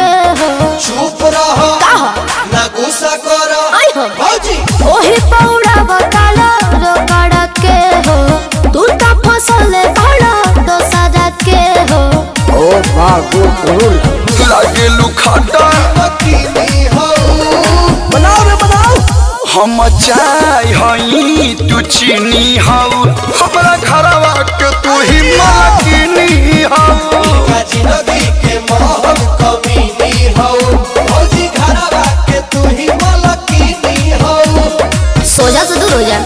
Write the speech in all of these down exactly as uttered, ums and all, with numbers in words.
के हो। चुप रहो ना गुस्सा करो भौजी ओही पौड़ा बताला रोकड़ा के हो। तू तो फसले बड़ा दोसरा के हो। ओ बाबू लागे लुखाटा मकीनी हो। बनाओ रे बनाओ। हम चाय हई तू चीनी हऊ हमरा घरवा के तू ही मालकिनी हऊ। जिंदगी के मोहन कमीनी हो। भौजी घरवा के तू ही मालकिनी हो। सोजा से दूर हो जा।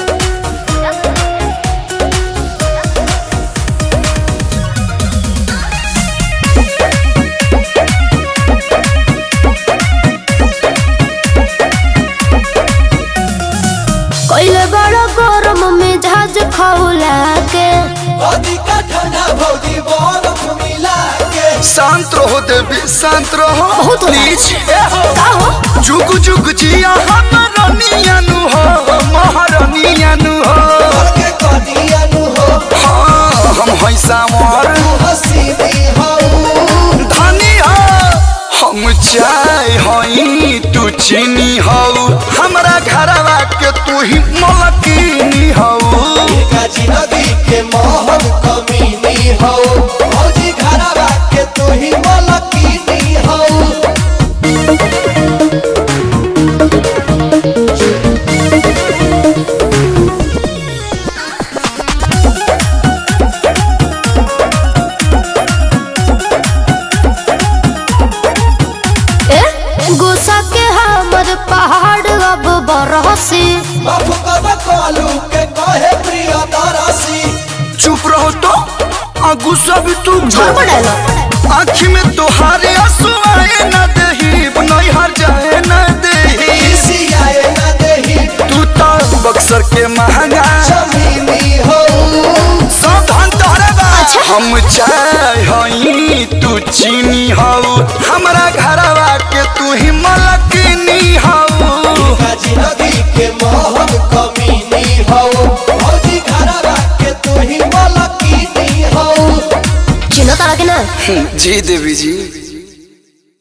कोइले बड़ा गरम मिजाज खौला के। अधिका ठंडा भौजी बरफ मिला के। शांत रहो देवी शांत रहो बहुत प्लीज। का हो जुग जुग जिया हम रानियानु हो महारानियानु हो। के कनियानु हो। हाँ हम है सावर तू हसीनी हो। धनी हो हम चाय हई तू चीनी हऊ हमरा घरवा के तू ही मलकिनी हऊ। जिंदगी के मोहन कमीनी हो। भौजी घरवा के तू ही मालकिनी हो। गुस्सा के हमर पहाड़ अब बरसी। माफ कर कालू के कहे प्रिय दरसी। चुप रहो तो आ गुस्सा भी तू छोड़ पड़ेला। आँखी में तोहारे आंसू आए न देही नहीं हर जाए न देही। किसी आए न देही तू तो बक्सर के महंगा जमीनी हो। सावधान तोहरे बा। हम चाय हई तू चीनी हऊ हमरा घरवा के तू ही मलकिनी हऊ। जिंदगी के मोहन कमीनी हो। भौजी घरवा के तू ही मालकिनी हो। चिन्ह तारा के ना। जी देवी जी।